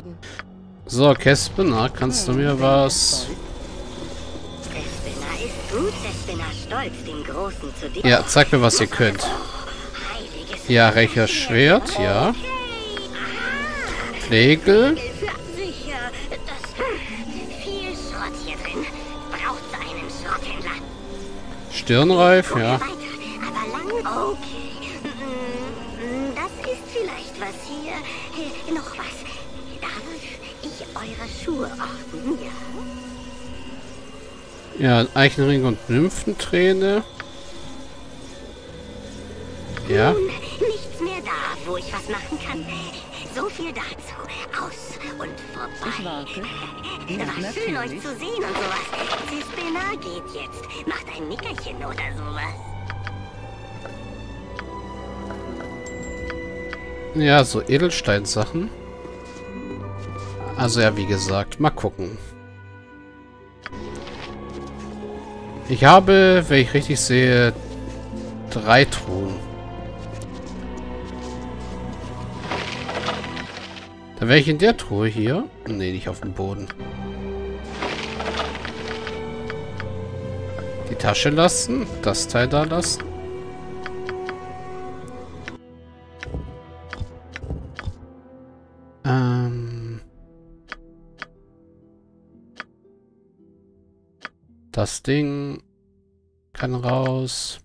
So, Kespina, kannst du mir was... Vespina ist gut, Vespina stolz, dem Großen zu dienen. Ja, zeig mir, was ihr könnt. Ja, Rächerschwert, ja. Pflegel. Sicher, viel Schrott hier drin. Braucht einen Schrotthändler. Stirnreif, ja. Weiter, aber lang. Okay. Das ist vielleicht was hier. Noch was. Darf ich eure Schuhe ordnen, ja? Ja, Eichenring und Nymphenträne. Ja. Nun, nichts mehr da, wo ich was machen kann. So viel dazu. Aus und vorbei. Ich warte. War schön, euch zu sehen und sowas. Vespina geht jetzt. Macht ein Nickerchen oder sowas. Ja, so Edelsteinsachen. Also ja, wie gesagt, mal gucken. Ich habe, wenn ich richtig sehe, 3 Truhen. Da wäre ich in der Truhe hier. Nee, nicht auf dem Boden. Die Tasche lassen. Das Teil da lassen. Das Ding kann raus.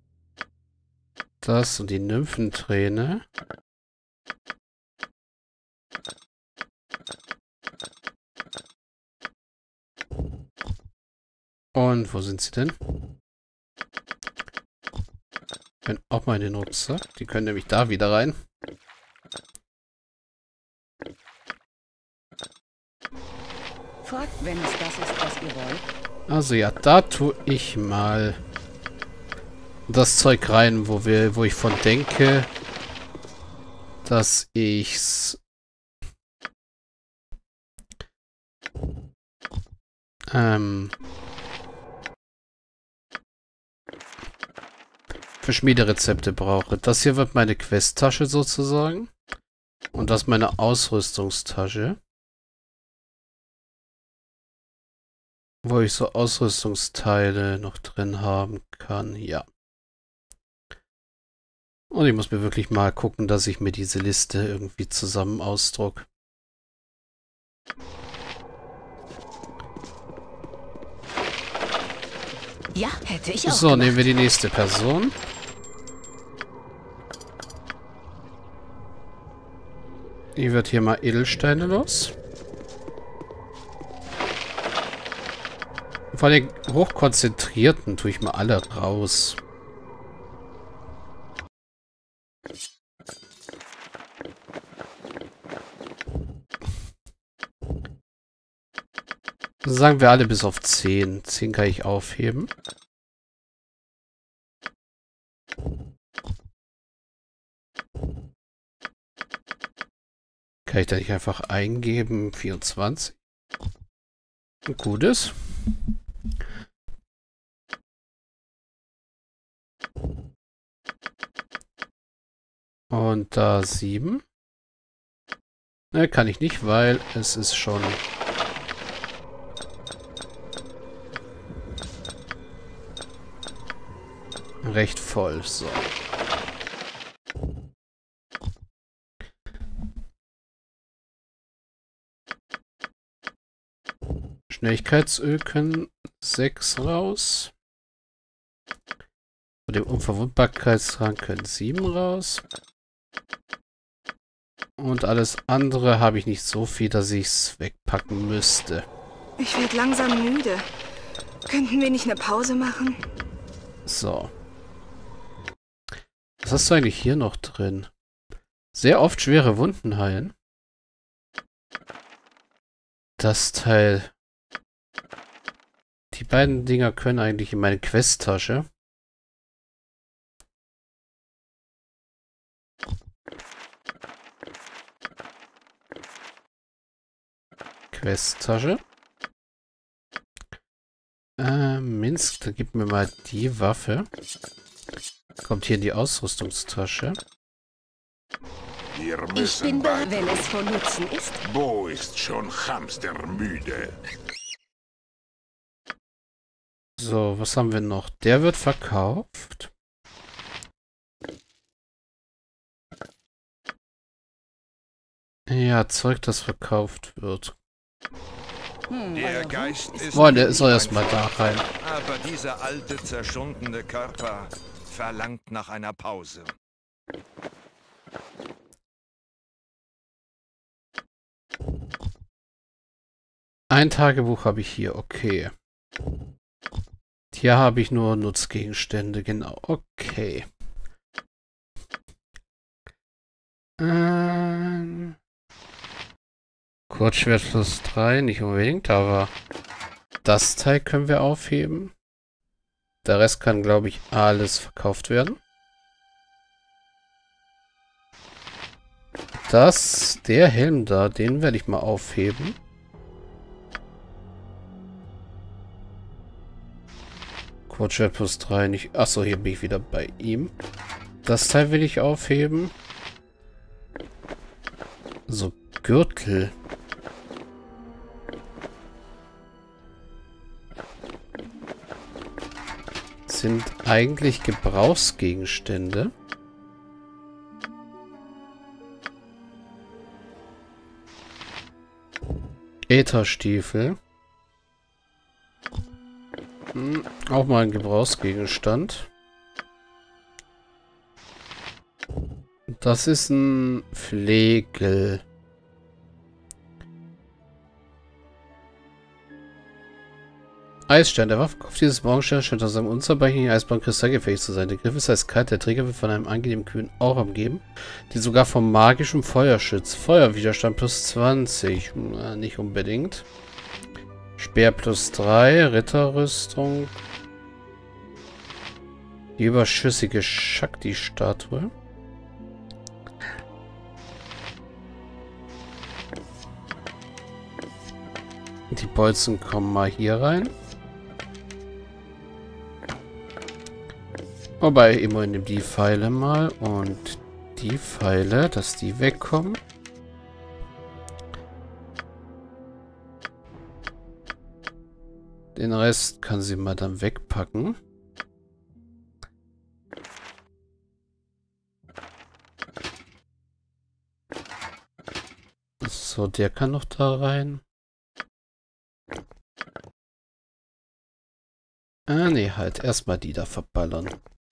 Das und die Nymphenträne. Und wo sind sie denn? Können auch mal in den Rucksack. Die können nämlich da wieder rein. Fragt, wenn es das ist, was ihr wollt. Also ja, da tue ich mal das Zeug rein, wo ich von denke, dass ich's für Schmiederezepte brauche. Das hier wird meine Questtasche sozusagen. Und das meine Ausrüstungstasche. Wo ich so Ausrüstungsteile noch drin haben kann. Ja. Und ich muss mir wirklich mal gucken, dass ich mir diese Liste irgendwie zusammen ausdruck. Ja, hätte ich auch So, gemacht. nehmen wir die nächste Person. Die wird hier mal Edelsteine los. Von den Hochkonzentrierten tue ich mal alle raus. Sagen wir alle bis auf 10. 10 kann ich aufheben. Kann ich da nicht einfach eingeben? 24. Gutes. Und da 7. Ne, kann ich nicht, weil es ist schon recht voll. So. Schnelligkeitsöl können 6 raus. Von dem Unverwundbarkeitstrank können 7 raus. Und alles andere habe ich nicht so viel, dass ich es wegpacken müsste. Ich werde langsam müde. Könnten wir nicht eine Pause machen? So. Was hast du eigentlich hier noch drin? Sehr oft schwere Wunden heilen. Das Teil. Die beiden Dinger können eigentlich in meine Questtasche. Questtasche. Minsk, dann gib mir mal die Waffe. Kommt hier in die Ausrüstungstasche. Wir Ich müssen bin bereit, bald. wenn es von Nutzen ist. Bo ist schon hamstermüde. So, was haben wir noch? Der wird verkauft. Ja, Zeug, das verkauft wird. Der Geist ist Boah, der ist doch mein erstmal da Freund, rein. aber dieser alte, zerschundene Körper verlangt nach einer Pause. Ein Tagebuch habe ich hier, okay. Hier habe ich nur Nutzgegenstände, genau, okay. Kurzschwert plus 3, nicht unbedingt, aber das Teil können wir aufheben. Der Rest kann, glaube ich, alles verkauft werden. Der Helm da, den werde ich mal aufheben. Kurzschwert plus 3, nicht... Achso, hier bin ich wieder bei ihm. Das Teil will ich aufheben. So, Gürtel. Sind eigentlich Gebrauchsgegenstände. Ätherstiefel. Auch mal ein Gebrauchsgegenstand. Das ist ein Flegel. Eisstein. Der Waffenkopf dieses Morgensterns scheint aus einem unzerbrechlichen Eisblock kristallgefähig zu sein. Der Griff ist eiskalt, der Träger wird von einem angenehmen kühlen Aura umgeben, die sogar vom magischen Feuer schützt. Feuerwiderstand plus 20. Nicht unbedingt. Speer plus 3. Ritterrüstung. Die überschüssige Shakti-Statue. Die Bolzen kommen mal hier rein. Wobei, immerhin nehme die Pfeile mal und die Pfeile, dass die wegkommen. Den Rest kann sie mal dann wegpacken. So, der kann noch da rein. Ah, nee, halt. Erstmal die da verballern.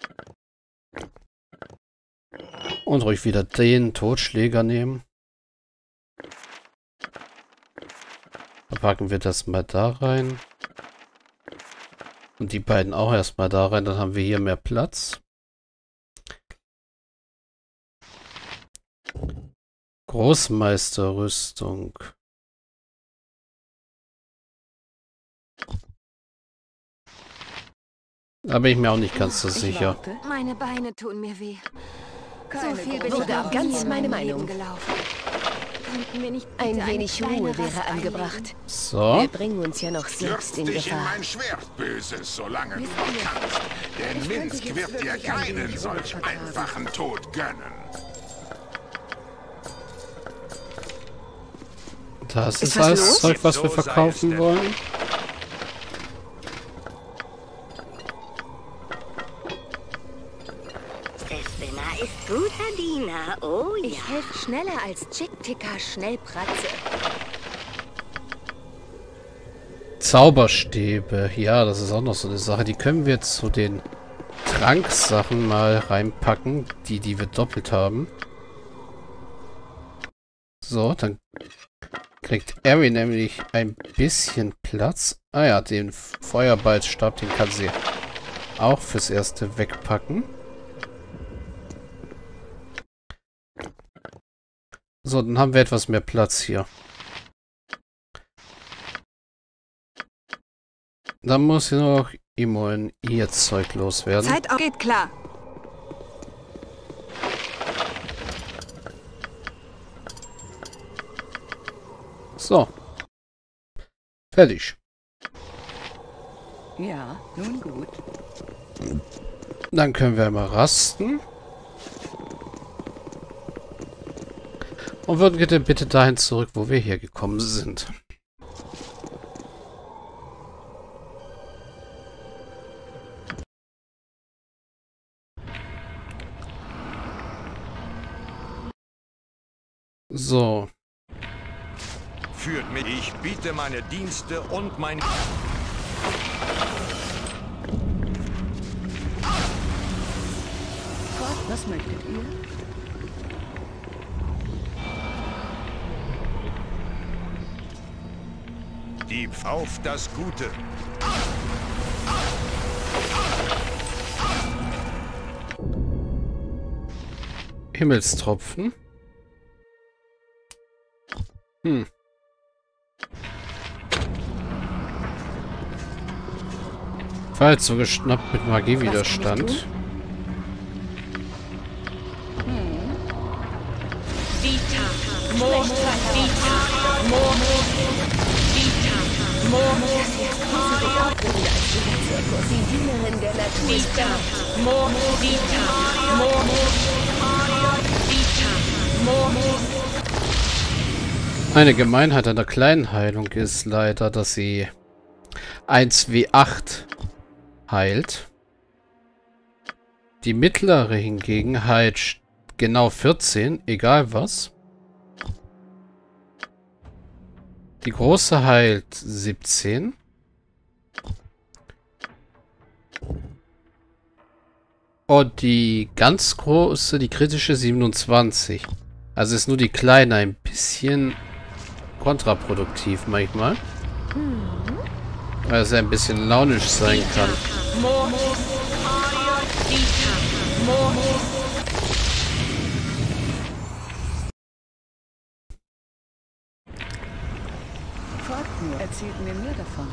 Und ruhig wieder den Totschläger nehmen. Dann packen wir das mal da rein. Und die beiden auch erstmal da rein. Dann haben wir hier mehr Platz. Großmeisterrüstung. Da bin ich mir auch nicht ganz so sicher. Meine Beine tun mir weh. Keine so viel große bin ich Sorge. noch Ganz nie in meine meinem Leben Meinung. gelaufen. Könnten wir nicht bitte Ein eine wenig kleine Ruhe Rast wäre einlegen? angebracht. So. Wir bringen uns ja noch selbst Stürz in dich in Gefahr. mein Schwert, Böses, solange du Wisst noch ihr, kannst. Denn ich könnte Minsk jetzt wird dir wirklich ein keinen wenig solch Ruhe vertragen. einfachen Tod gönnen. Das ist was alles los? Zeug, was wir So sei verkaufen es denn. wollen. Sesbena ist guter Diener, oh ja. Ich helfe schneller als Chick-Ticker Schnellpratze. Zauberstäbe. Ja, das ist auch noch so eine Sache. Die können wir zu den Tranksachen mal reinpacken. Die wir doppelt haben. So, dann kriegt Eri nämlich ein bisschen Platz. Ah ja, den Feuerballstab, den kann sie auch fürs Erste wegpacken. So, dann haben wir etwas mehr Platz hier. Dann muss hier noch immerhin ihr Zeug loswerden. Zeit auf. Geht klar. So. Fertig. Ja, nun gut. Dann können wir mal rasten. Und würden wir bitte dahin zurück, wo wir hergekommen sind. So. Führt mich. Ich biete meine Dienste und mein... Fort, was möchtet ihr? Die auf das Gute. Himmelstropfen. War jetzt so geschnappt mit Magiewiderstand. Die Dienerin der Natur ist da. Eine Gemeinheit einer kleinen Heilung ist leider, dass sie 1W8 heilt. Die mittlere hingegen heilt genau 14, egal was. Die große heilt 17. Und die ganz große, die kritische 27. Also ist nur die kleine ein bisschen kontraproduktiv manchmal. Weil es ein bisschen launisch sein kann. Folgt mir, erzählt mir mehr davon.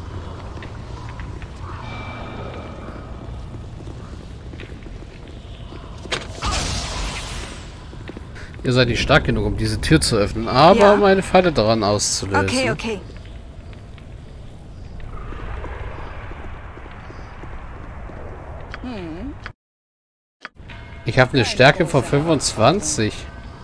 Ihr seid nicht stark genug, um diese Tür zu öffnen, aber Ja. um eine Falle daran auszulösen. Okay, okay. Ich habe eine Stärke von 25.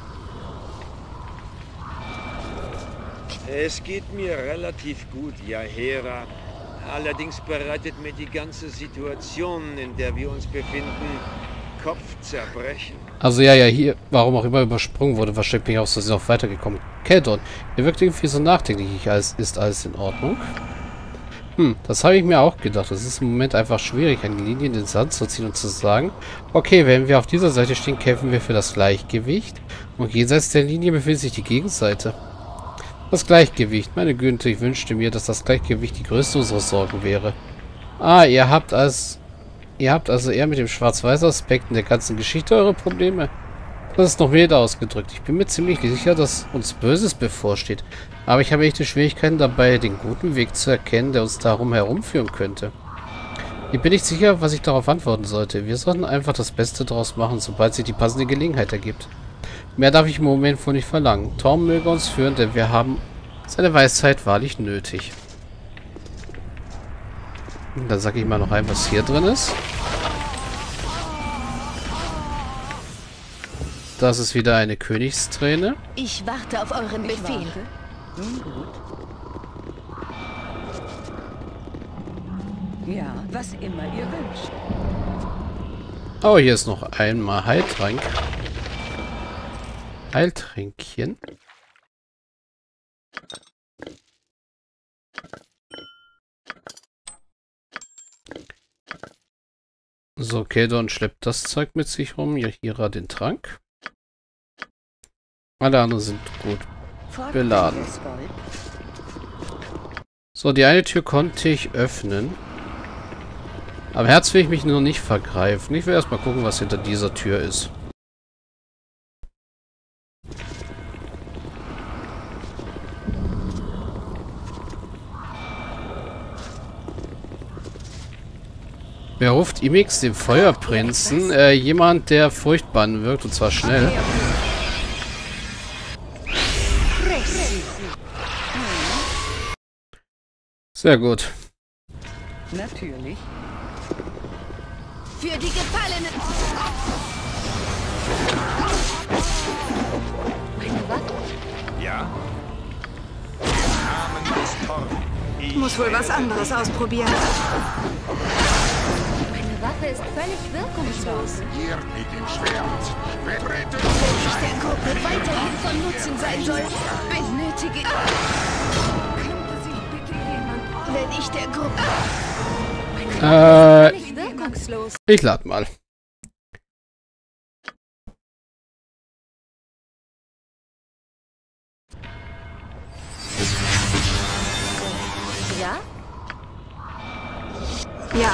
Es geht mir relativ gut, ja, Hera. Allerdings bereitet mir die ganze Situation, in der wir uns befinden, Kopfzerbrechen. Also ja, hier, warum auch immer übersprungen wurde, wahrscheinlich bin ich auch so noch weitergekommen. Keldon, ihr wirkt irgendwie so nachdenklich. Ist alles in Ordnung? Das habe ich mir auch gedacht. Es ist im Moment einfach schwierig, eine Linie in den Sand zu ziehen und zu sagen, okay, wenn wir auf dieser Seite stehen, kämpfen wir für das Gleichgewicht. Und jenseits der Linie befindet sich die Gegenseite. Das Gleichgewicht. Meine Güte, ich wünschte mir, dass das Gleichgewicht die größte unserer Sorgen wäre. Ah, ihr habt also eher mit dem Schwarz-Weiß-Aspekt in der ganzen Geschichte eure Probleme. Das ist noch milder ausgedrückt. Ich bin mir ziemlich sicher, dass uns Böses bevorsteht. Aber ich habe echte Schwierigkeiten dabei, den guten Weg zu erkennen, der uns darum herumführen könnte. Ich bin nicht sicher, was ich darauf antworten sollte. Wir sollten einfach das Beste daraus machen, sobald sich die passende Gelegenheit ergibt. Mehr darf ich im Moment wohl nicht verlangen. Torm möge uns führen, denn wir haben seine Weisheit wahrlich nötig. Und dann sage ich mal noch ein, was hier drin ist. Das ist wieder eine Königsträne. Ich warte auf euren Befehl. Nun gut. Ja, was immer ihr wünscht. Oh, hier ist noch einmal Heiltrank. Heiltränkchen. So, Keldon schleppt das Zeug mit sich rum. Jaheira den Trank. Alle anderen sind gut beladen. So, die eine Tür konnte ich öffnen. Am Herz will ich mich noch nicht vergreifen. Ich will erstmal gucken, was hinter dieser Tür ist. Wer ruft Imix, den Feuerprinzen? Jemand, der furchtbar wirkt, und zwar schnell. Sehr gut. Natürlich. Für die Gefallenen. Waffe? Ja? Im Namen des Thor. Muss wohl was anderes ausprobieren. Meine Waffe ist völlig wirkungslos. Hier mit dem Schwert. Betreten Wenn ich der Gruppe weiterhin von Nutzen sein soll, benötige ich... Wenn ich der Gruppe... Völlig wirkungslos. Ich lade mal. Ja? Ja?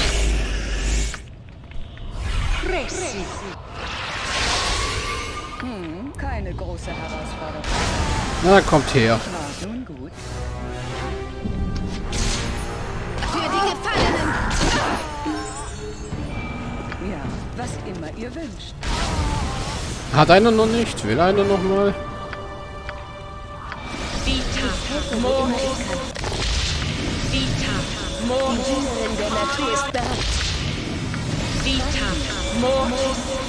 Keine große Herausforderung. Na, kommt her. Na, nun gut. Für die Gefallenen! Ja, was immer ihr wünscht. Hat einer noch nicht? Will einer noch mal? Die Dienerin der Natur ist bereit.